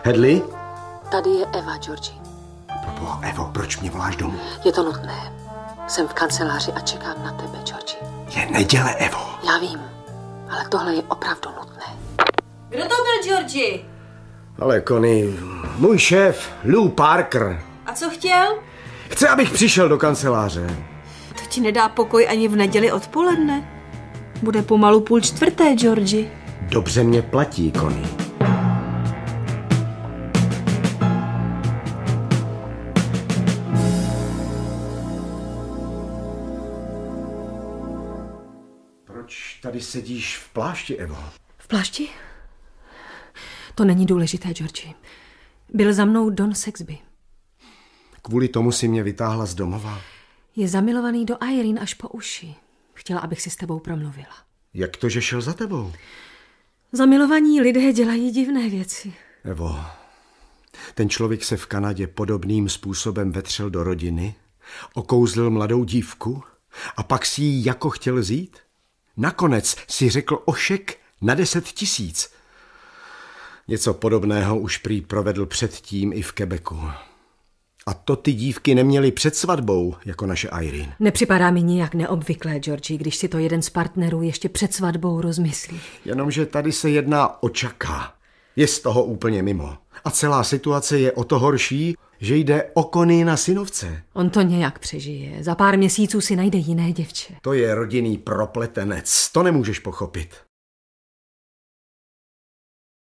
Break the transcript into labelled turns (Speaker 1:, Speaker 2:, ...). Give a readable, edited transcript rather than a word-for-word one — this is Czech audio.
Speaker 1: Hedley?
Speaker 2: Tady je Eva, Georgi.
Speaker 1: Proboha, Evo, proč mě voláš domů?
Speaker 2: Je to nutné. Jsem v kanceláři a čekám na tebe, Georgi.
Speaker 1: Je neděle, Evo.
Speaker 2: Já vím, ale tohle je opravdu nutné.
Speaker 3: Kdo to byl, Georgi?
Speaker 1: Ale Connie, můj šéf, Lou Parker.
Speaker 3: A co chtěl?
Speaker 1: Chce, abych přišel do kanceláře.
Speaker 3: To ti nedá pokoj ani v neděli odpoledne. Bude pomalu 3:30, Georgi.
Speaker 1: Dobře mě platí, Connie. Proč tady sedíš v plášti, Evo?
Speaker 2: V plášti? To není důležité, Georgi. Byl za mnou Don Sexby.
Speaker 1: Kvůli tomu si mě vytáhla z domova.
Speaker 2: Je zamilovaný do Irene až po uši. Chtěla, abych si s tebou promluvila.
Speaker 1: Jak to, že šel za tebou?
Speaker 2: Zamilovaní lidé dělají divné věci.
Speaker 1: Evo, ten člověk se v Kanadě podobným způsobem vetřel do rodiny, okouzlil mladou dívku a pak si ji jako chtěl vzít? Nakonec si řekl ošek na 10 000. Něco podobného už prý provedl předtím i v Quebecu. A to ty dívky neměly před svatbou, jako naše Irene.
Speaker 2: Nepřipadá mi nijak neobvyklé, Georgi, když si to jeden z partnerů ještě před svatbou rozmyslí.
Speaker 1: Jenomže tady se jedná o Chucka. Je z toho úplně mimo. A celá situace je o to horší, že jde o Connie na synovce.
Speaker 2: On to nějak přežije. Za pár měsíců si najde jiné děvče.
Speaker 1: To je rodinný propletenec. To nemůžeš pochopit.